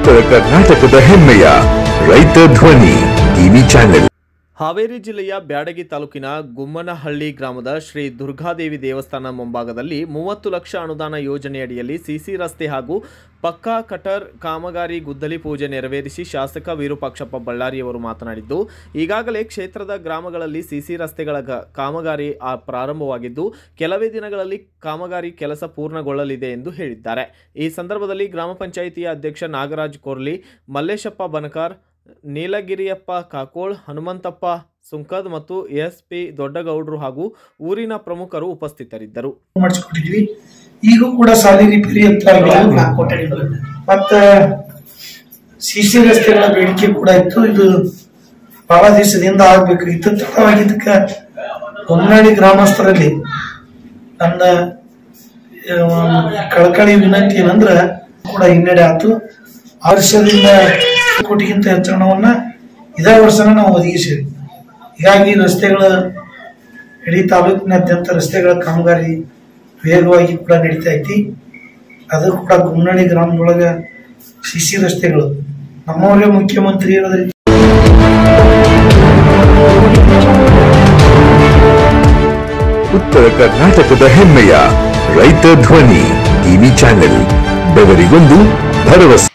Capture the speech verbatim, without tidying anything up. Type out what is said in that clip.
ಉತ್ತರ ಕರ್ನಾಟಕದ ಹೆಮ್ಮೆಯ ರೈತ ಧ್ವನಿ ಟಿವಿ ಚಾನೆಲ್. ಹಾವೇರಿ ಜಿಲ್ಲೆಯ ಬ್ಯಾಡಗಿ ತಾಲೂಕಿನ ಗುಮ್ಮನಹಳ್ಳಿ ಗ್ರಾಮದ ಶ್ರೀ ದುರ್ಗಾದೇವಿ ದೇವಸ್ಥಾನ ಮುಂಭಾಗದಲ್ಲಿ ಮೂವತ್ತು ಲಕ್ಷ ಅನುದಾನ ಯೋಜನೆಯಡಿಯಲ್ಲಿ ಸಿಸಿ ರಸ್ತೆ ಹಾಗೂ ಪಕ್ಕಾ ಕಟರ್ ಕಾಮಗಾರಿ ಗುದ್ದಲಿ ಪೂಜೆ ನೆರವೇರಿಸಿ ಶಾಸಕ ವಿರೂಪಾಕ್ಷಪ್ಪ ಬಳ್ಳಾರಿಯವರು ಮಾತನಾಡಿದ್ದು, ಈಗಾಗಲೇ ಕ್ಷೇತ್ರದ ಗ್ರಾಮಗಳಲ್ಲಿ ಸಿಸಿ ರಸ್ತೆಗಳ ಕಾಮಗಾರಿ ಪ್ರಾರಂಭವಾಗಿದ್ದು ಕೆಲವೇ ದಿನಗಳಲ್ಲಿ ಕಾಮಗಾರಿ ಕೆಲಸ ಪೂರ್ಣಗೊಳ್ಳಲಿದೆ ಎಂದು ಹೇಳಿದ್ದಾರೆ. ಈ ಸಂದರ್ಭದಲ್ಲಿ ಗ್ರಾಮ ಪಂಚಾಯಿತಿಯ ಅಧ್ಯಕ್ಷ ನಾಗರಾಜ್ ಕೊರ್ಲಿ, ಮಲ್ಲೇಶಪ್ಪ ಬನಕಾರ್, ನೀಲಗಿರಿಯಪ್ಪ ಕಾಕೋಳ್, ಹನುಮಂತಪ್ಪ ಸುಂಕದ್ ಮತ್ತು ಎಸ್ ಪಿ ದೊಡ್ಡಗೌಡರು ಹಾಗೂ ಊರಿನ ಪ್ರಮುಖರು ಉಪಸ್ಥಿತರಿದ್ದರು. ಈಗೂ ಕೂಡ ಸಾಲಿ ರಿಪೇರಿ ಮತ್ತ ಸಿಸಿ ರಸ್ತೆಗಳ ಬೇಡಿಕೆ ಕೂಡ ಇತ್ತು. ಇದು ಬಹಳ ದಿವಸದಿಂದ ಆಗ್ಬೇಕು. ಇದು ತಡವಾಗಿದ್ದಕ್ಕ ಹೊನ್ನಾಳಿ ಗ್ರಾಮಸ್ಥರಲ್ಲಿ ನನ್ನ ಕಳಕಳಿ ವಿನಂತಿ ಏನಂದ್ರ ಕೂಡ ಹಿನ್ನಡೆ ಆಯ್ತು. ಆ ವರ್ಷದಿಂದ ಕೋಟಿಗಿಂತ ಹೆಚ್ಚು ಹಣವನ್ನ ಇದೇ ವರ್ಷನ ನಾವು ಒದಗಿಸಿವಿ. ಹೀಗಾಗಿ ರಸ್ತೆಗಳ ಇಡೀ ತಾಲೂಕಿನಾದ್ಯಂತ ರಸ್ತೆಗಳ ಕಾಮಗಾರಿ ವೇಗವಾಗಿ ಕೂಡ ನಡೀತಾ ಐತಿ. ಅದು ಕೂಡ ಗುಮ್ಮನಹಳ್ಳಿ ಗ್ರಾಮದೊಳಗ ಸಿಸಿ ರಸ್ತೆಗಳು ನಮ್ಮವರೇ ಮುಖ್ಯಮಂತ್ರಿ ಇರೋದ್ರಿಂದ ಉತ್ತರ ಕರ್ನಾಟಕದ ಹೆಮ್ಮೆಯ ರೈತ ಧ್ವನಿ ಟಿವಿ ಚಾನೆಲ್, ಬೆವರಿಗೊಂದು ಭರವಸೆ.